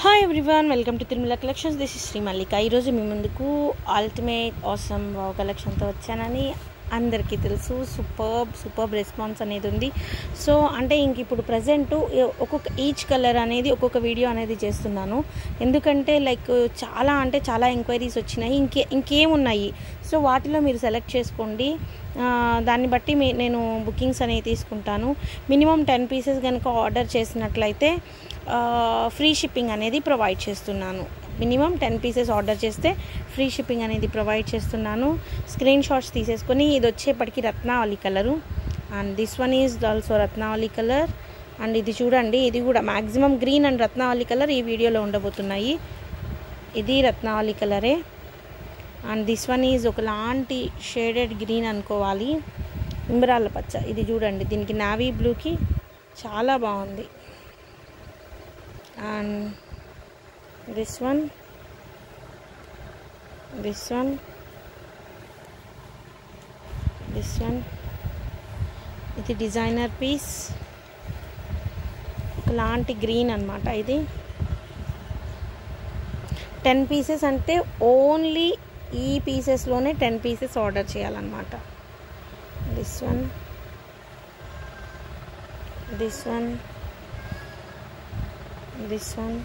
Hi everyone, welcome to Tirumala collections. This is Shri Mallika. ఈరోజు మీ ముందుకు అల్టిమేట్ ఆసమ్ వావ్ కలెక్షన్తో వచ్చానని అందరికీ తెలుసు. సూపర్బ్ రెస్పాన్స్ అనేది ఉంది. సో అంటే ఇంక ఇప్పుడు ప్రజెంట్ ఒక్కొక్క ఈచ్ కలర్ అనేది ఒక్కొక్క వీడియో అనేది చేస్తున్నాను. ఎందుకంటే లైక్ చాలా ఎంక్వైరీస్ వచ్చినాయి, ఇంకేమున్నాయి. సో వాటిలో మీరు సెలెక్ట్ చేసుకోండి. దాన్ని బట్టి నేను బుకింగ్స్ అనేవి తీసుకుంటాను. మినిమం 10 పీసెస్ కనుక ఆర్డర్ చేసినట్లయితే ఫ్రీ షిప్పింగ్ అనేది ప్రొవైడ్ చేస్తున్నాను. మినిమం 10 పీసెస్ ఆర్డర్ చేస్తే ఫ్రీ షిప్పింగ్ అనేది ప్రొవైడ్ చేస్తున్నాను. స్క్రీన్ షాట్స్ తీసేసుకొని ఇది వచ్చేప్పటికి Ratnavali colour, and this one is also Ratnavali colour. And ఇది చూడండి, ఇది కూడా maximum green and Ratnavali colour ఈ వీడియోలో ఉండబోతున్నాయి. ఇది రత్నావళి కలరే. అండ్ దిస్ వన్ ఈజ్ ఒకలాంటి షేడెడ్ గ్రీన్ అనుకోవాలి, ఇంబరాళ్ళ పచ్చ. ఇది చూడండి, దీనికి నావీ బ్లూకి చాలా బాగుంది. అండ్ దిస్ వన్ ఇది డిజైనర్ పీస్, ఒకలాంటి గ్రీన్ అన్నమాట. ఇది 10 పీసెస్ అంటే ఓన్లీ ఈ పీసెస్లోనే 10 పీసెస్ ఆర్డర్ చేయాలన్నమాట. This one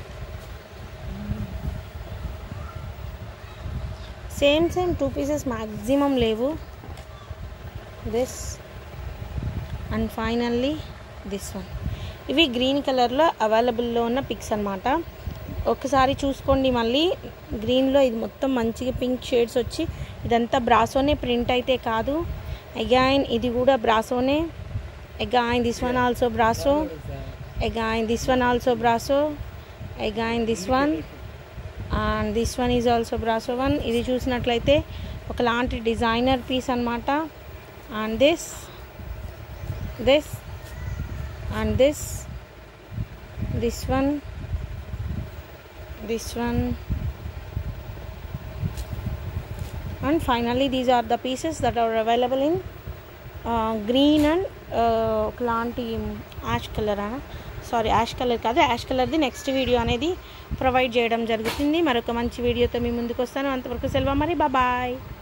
same 2 pieces maximum లేవు. This and finally this one. ఇవి గ్రీన్ కలర్లో అవైలబుల్లో ఉన్న పిక్స్ అన్నమాట. ఒకసారి చూసుకోండి. మళ్ళీ గ్రీన్లో ఇది మొత్తం మంచిగా పింక్ షేడ్స్ వచ్చి ఇదంతా బ్రాసోనే, ప్రింట్ అయితే కాదు. అగైన్ ఇది కూడా బ్రాసోనే. Again this one also brasso. Again this one also brasso. Again this one and this one is also brasso one. ఇది చూసినట్లయితే ఒకలాంటి డిజైనర్ పీస్ అన్నమాట. And this and this one and finally these are the pieces that are available in green and ఒకలాంటి ash colour ash colour కాదు, ash కలర్ది next video అనేది provide చేయడం జరుగుతుంది. మరొక మంచి వీడియోతో మీ ముందుకు వస్తాను. అంతవరకు సెలవు, మరి బాయ్.